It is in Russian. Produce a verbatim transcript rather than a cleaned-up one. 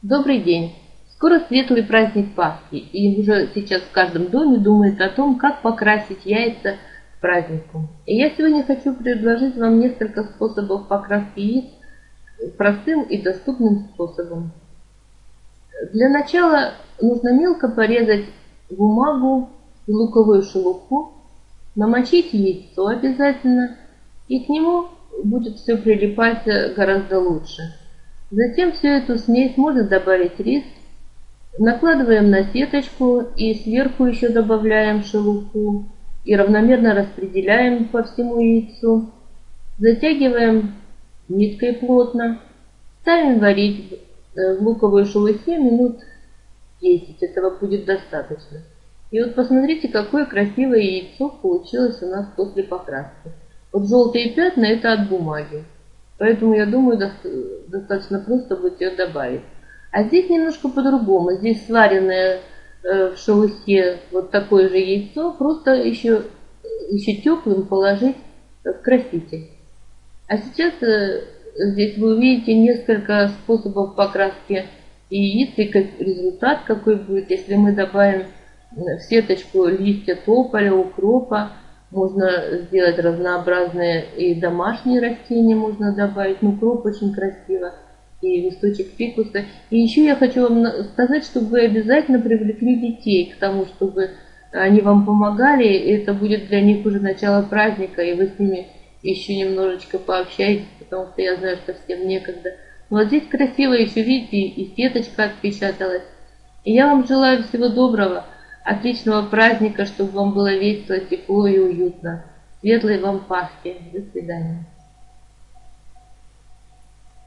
Добрый день! Скоро светлый праздник Пасхи, и уже сейчас в каждом доме думает о том, как покрасить яйца к празднику. И я сегодня хочу предложить вам несколько способов покраски яиц простым и доступным способом. Для начала нужно мелко порезать бумагу и луковую шелуху, намочить яйцо обязательно, и к нему будет все прилипать гораздо лучше. Затем всю эту смесь можно добавить рис, накладываем на сеточку и сверху еще добавляем шелуху и равномерно распределяем по всему яйцу. Затягиваем ниткой плотно, ставим варить в луковой шелухе минут десять, этого будет достаточно. И вот посмотрите, какое красивое яйцо получилось у нас после покраски. Вот желтые пятна — это от бумаги. Поэтому, я думаю, достаточно просто будет ее добавить. А здесь немножко по-другому. Здесь сваренное в шелухе вот такое же яйцо, просто еще, еще теплым положить в краситель. А сейчас здесь вы увидите несколько способов покраски яиц и результат какой будет, если мы добавим в сеточку листья тополя, укропа. Можно сделать разнообразные и домашние растения, можно добавить, ну, укроп очень красиво, и листочек фикуса. И еще я хочу вам сказать, чтобы вы обязательно привлекли детей к тому, чтобы они вам помогали, и это будет для них уже начало праздника, и вы с ними еще немножечко пообщаетесь, потому что я знаю, что всем некогда. Но вот здесь красиво еще, видите, и сеточка отпечаталась. И я вам желаю всего доброго. Отличного праздника, чтобы вам было весело, тепло и уютно. Светлой вам Пасхи. До свидания.